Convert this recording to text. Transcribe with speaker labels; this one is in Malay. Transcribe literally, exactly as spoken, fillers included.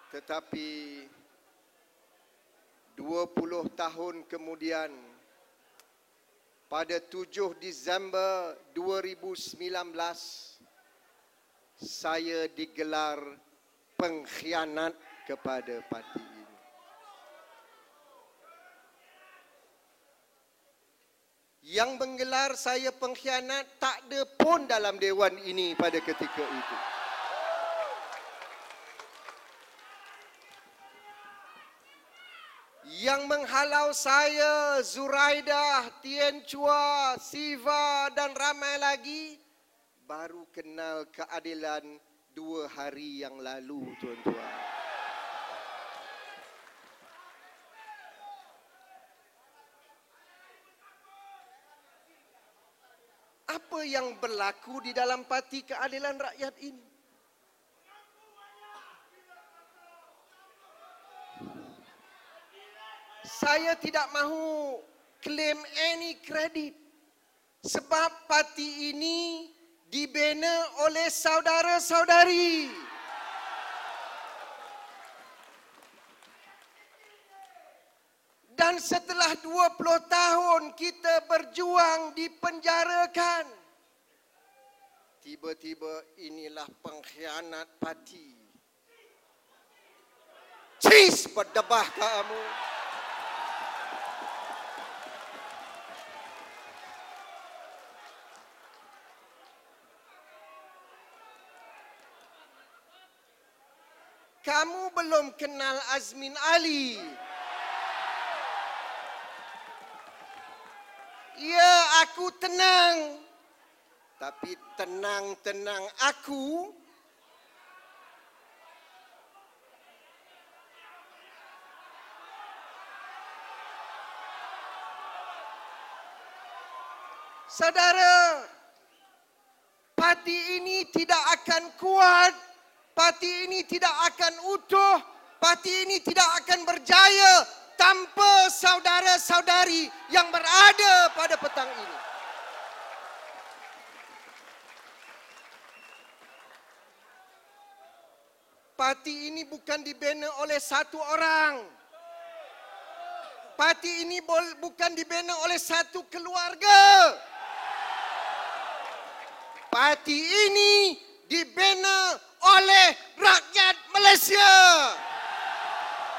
Speaker 1: Tetapi dua puluh tahun kemudian, pada tujuh Disember dua ribu sembilan belas, saya digelar pengkhianat kepada parti ini. Yang menggelar saya pengkhianat tak ada pun dalam dewan ini pada ketika itu. Yang menghalau saya, Zuraidah, Tien Chua, Siva dan ramai lagi baru kenal keadilan dua hari yang lalu, tuan-tuan. Apa yang berlaku di dalam Parti Keadilan Rakyat ini? Saya tidak mahu claim any credit sebab parti ini dibina oleh saudara-saudari. Dan setelah dua puluh tahun kita berjuang dipenjarakan, tiba-tiba inilah pengkhianat parti. Cis berdebah kamu. Kamu belum kenal Azmin Ali. Ya, aku tenang. Tapi tenang-tenang aku saudara, parti ini tidak akan kuat. Parti ini tidak akan utuh, parti ini tidak akan berjaya tanpa saudara-saudari yang berada pada petang ini. Parti ini bukan dibina oleh satu orang. Parti ini bukan dibina oleh satu keluarga. Parti ini dibina oleh rakyat Malaysia.